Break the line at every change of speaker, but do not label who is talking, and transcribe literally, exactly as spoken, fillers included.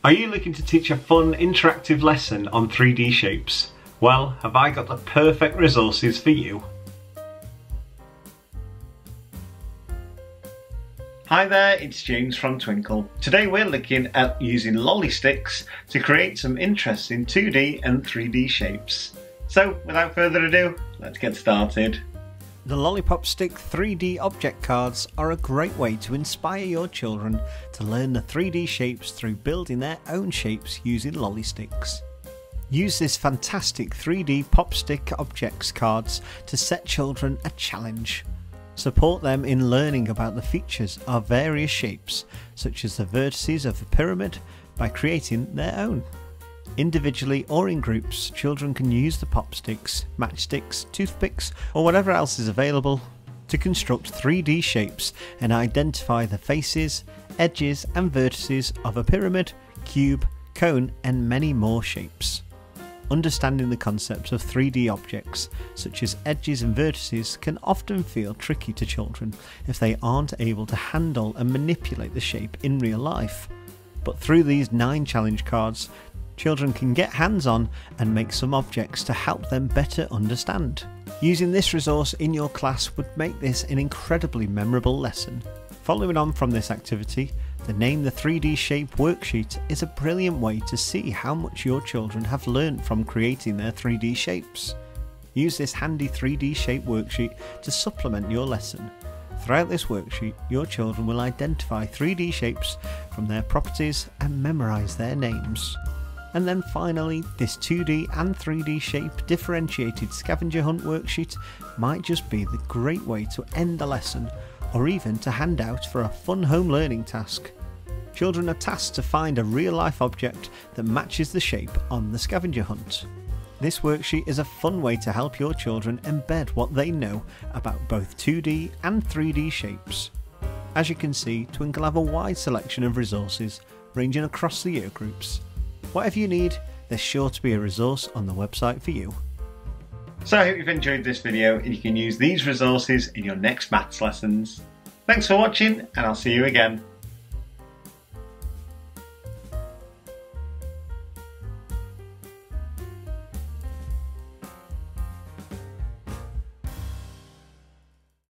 Are you looking to teach a fun, interactive lesson on three D shapes? Well, have I got the perfect resources for you. Hi there, it's James from Twinkl. Today we're looking at using Lollysticks to create some interesting two D and three D shapes. So, without further ado, let's get started.
The Lollipop Stick three D object cards are a great way to inspire your children to learn the three D shapes through building their own shapes using Lollysticks. Use this fantastic three D pop stick objects cards to set children a challenge. Support them in learning about the features of various shapes, such as the vertices of a pyramid, by creating their own. Individually or in groups, children can use the pop sticks, matchsticks, toothpicks or whatever else is available to construct three D shapes and identify the faces, edges and vertices of a pyramid, cube, cone and many more shapes. Understanding the concepts of three D objects, such as edges and vertices, can often feel tricky to children if they aren't able to handle and manipulate the shape in real life. But through these nine challenge cards, children can get hands-on and make some objects to help them better understand. Using this resource in your class would make this an incredibly memorable lesson. Following on from this activity, the Name the three D Shape worksheet is a brilliant way to see how much your children have learned from creating their three D shapes. Use this handy three D shape worksheet to supplement your lesson. Throughout this worksheet, your children will identify three D shapes from their properties and memorise their names. And then finally, this two D and three D shape differentiated scavenger hunt worksheet might just be the great way to end the lesson, or even to hand out for a fun home learning task. Children are tasked to find a real life object that matches the shape on the scavenger hunt. This worksheet is a fun way to help your children embed what they know about both two D and three D shapes. As you can see, Twinkl have a wide selection of resources ranging across the year groups. Whatever you need, there's sure to be a resource on the website for you.
So I hope you've enjoyed this video and you can use these resources in your next maths lessons. Thanks for watching and I'll see you again.